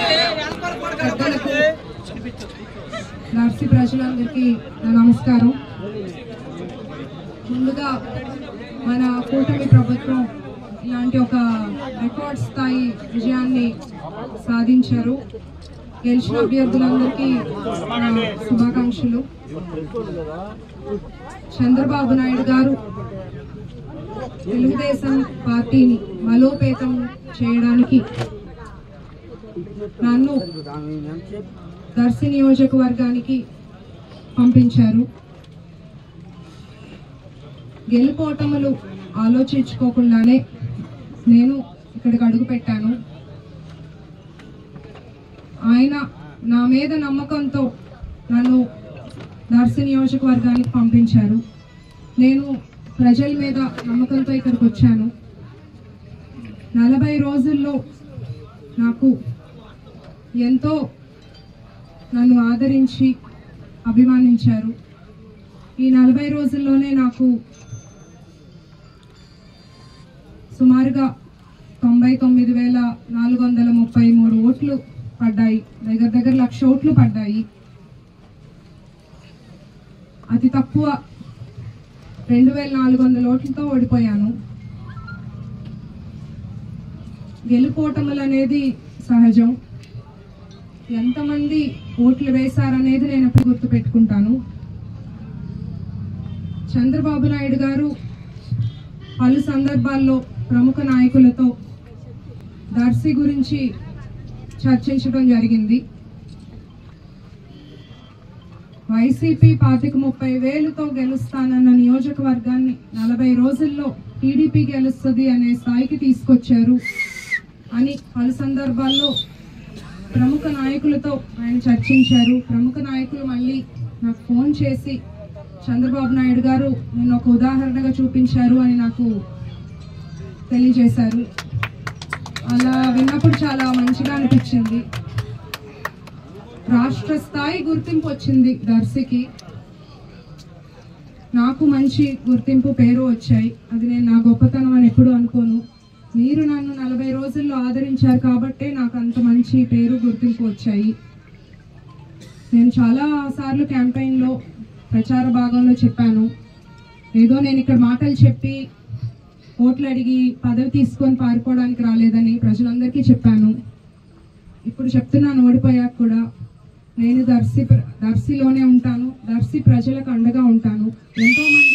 దర్శి ప్రజలందరికీ నమస్కారం. ముందుగా మన కూటమి ప్రభుత్వం ఇలాంటి ఒక రికార్డ్ స్థాయి విజయాన్ని సాధించారు. గెలిచిన అభ్యర్థులందరికీ శుభాకాంక్షలు. చంద్రబాబు నాయుడు గారు తెలుగుదేశం పార్టీని బలోపేతం చేయడానికి నన్ను దర్శి నియోజకవర్గానికి పంపించారు. గెలుపోటములు ఆలోచించుకోకుండానే నేను ఇక్కడికి అడుగు పెట్టాను. ఆయన నా మీద నమ్మకంతో నన్ను దర్శి నియోజకవర్గానికి పంపించారు. నేను ప్రజల మీద నమ్మకంతో ఇక్కడికి వచ్చాను. 40 రోజుల్లో నాకు ఎంతో నన్ను ఆదరించి అభిమానించారు. ఈ 40 రోజుల్లోనే నాకు సుమారుగా 99,433 ఓట్లు పడ్డాయి. దగ్గర 1,00,000 ఓట్లు పడ్డాయి. అతి తక్కువ 2,400 ఓట్లతో ఓడిపోయాను. గెలుపోటములు అనేది సహజం. ఎంతమంది ఓట్లు వేశారనేది నేను ఎప్పుడు గుర్తుపెట్టుకుంటాను. చంద్రబాబు నాయుడు గారు పలు సందర్భాల్లో ప్రముఖ నాయకులతో దర్శి గురించి చర్చించడం జరిగింది. వైసీపీ 25,30,000తో గెలుస్తానన్న నియోజకవర్గాన్ని 40 రోజుల్లో టీడీపీ గెలుస్తుంది అనే స్థాయికి తీసుకొచ్చారు అని పలు సందర్భాల్లో ప్రముఖ నాయకులతో ఆయన చర్చించారు. ప్రముఖ నాయకులు మళ్ళీ నాకు ఫోన్ చేసి చంద్రబాబు నాయుడు గారు నేను ఒక ఉదాహరణగా చూపించారు అని నాకు తెలియజేశారు. అలా విన్నప్పుడు చాలా మంచిగా అనిపించింది. రాష్ట్ర స్థాయి గుర్తింపు వచ్చింది దర్శికి. నాకు మంచి గుర్తింపు పేరు వచ్చాయి. అది నేను నా గొప్పతనం అని ఎప్పుడు అనుకోను. మీరు నన్ను 40 రోజుల్లో ఆదరించారు కాబట్టే నాకు అంత మంచి పేరు గుర్తింపు వచ్చాయి. నేను చాలా సార్లు క్యాంపెయిన్లో ప్రచార భాగంలో చెప్పాను, ఏదో నేను ఇక్కడ మాటలు చెప్పి ఓట్లు అడిగి పదవి తీసుకొని పారిపోవడానికి రాలేదని ప్రజలందరికీ చెప్పాను. ఇప్పుడు చెప్తున్నాను, ఓడిపోయాక కూడా నేను దర్శిలోనే ఉంటాను. దర్శి ప్రజలకు అండగా ఉంటాను. ఎంతోమంది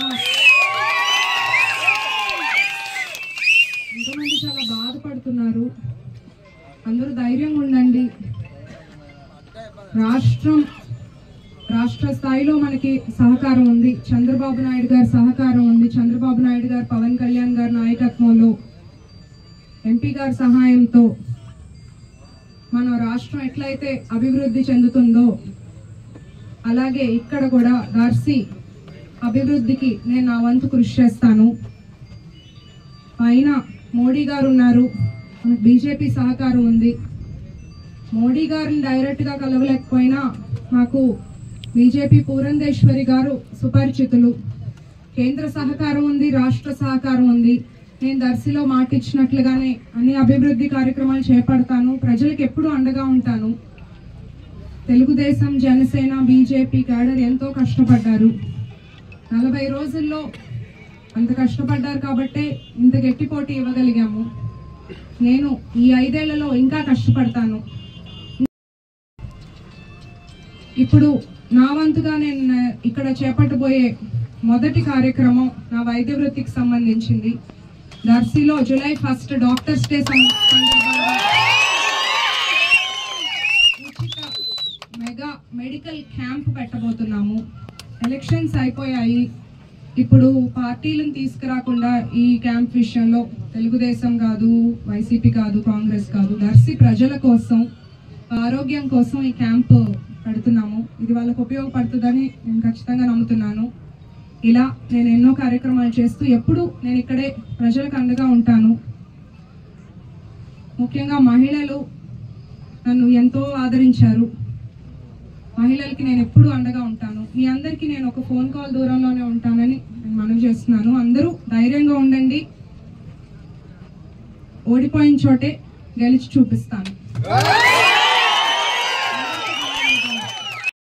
చాలా బాధపడుతున్నారు. అందరూ ధైర్యంగా ఉండండి. రాష్ట్ర స్థాయిలో మనకి సహకారం ఉంది. చంద్రబాబు నాయుడు గారి సహకారం ఉంది. చంద్రబాబు నాయుడు గారు, పవన్ కళ్యాణ్ గారి నాయకత్వంలో, ఎంపీ గారి సహాయంతో మన రాష్ట్రం ఎట్లయితే అభివృద్ధి చెందుతుందో అలాగే ఇక్కడ కూడా దర్శి అభివృద్ధికి నేను నా వంతు కృషి చేస్తాను. పైన మోడీ గారు ఉన్నారు, బీజేపీ సహకారం ఉంది. మోడీ గారిని డైరెక్ట్గా కలవలేకపోయినా నాకు బీజేపీ పూరంధేశ్వరి గారు సుపరిచితులు. కేంద్ర సహకారం ఉంది, రాష్ట్ర సహకారం ఉంది. నేను దర్శిలో మాట ఇచ్చినట్లుగానే అన్ని అభివృద్ధి కార్యక్రమాలు చేపడతాను. ప్రజలకు ఎప్పుడూ అండగా ఉంటాను. తెలుగుదేశం, జనసేన, బీజేపీ క్యాడర్ ఎంతో కష్టపడ్డారు. 40 రోజుల్లో అంత కష్టపడ్డారు కాబట్టే ఇంత గట్టి పోటీ ఇవ్వగలిగాము. నేను ఈ 5 ఏళ్లలో ఇంకా కష్టపడతాను. ఇప్పుడు నా వంతుగా నేను ఇక్కడ చేపట్టబోయే మొదటి కార్యక్రమం నా వైద్య వృత్తికి సంబంధించింది. దర్శిలో జూలై 1 డాక్టర్స్ డే సందర్భంగా ఉచిత మెగా మెడికల్ క్యాంప్ పెట్టబోతున్నాము. ఎలక్షన్స్ అయిపోయాయి. ఇప్పుడు పార్టీలను తీసుకురాకుండా ఈ క్యాంప్ విషయంలో తెలుగుదేశం కాదు, వైసీపీ కాదు, కాంగ్రెస్ కాదు, దర్శి ప్రజల కోసం, ఆరోగ్యం కోసం ఈ క్యాంప్ పెడుతున్నాము. ఇది వాళ్ళకు ఉపయోగపడుతుందని నేను ఖచ్చితంగా నమ్ముతున్నాను. ఇలా నేను ఎన్నో కార్యక్రమాలు చేస్తూ ఎప్పుడు నేను ఇక్కడే ప్రజలకు అండగా ఉంటాను. ముఖ్యంగా మహిళలు నన్ను ఎంతో ఆదరించారు. మహిళలకి నేను ఎప్పుడు అండగా ఉంటాను. మీ అందరికీ నేను ఒక ఫోన్ కాల్ దూరంలోనే ఉంటానని నేను మనవి చేస్తున్నాను. అందరూ ధైర్యంగా ఉండండి. ఓడిపోయిన చోటే గెలిచి చూపిస్తాను.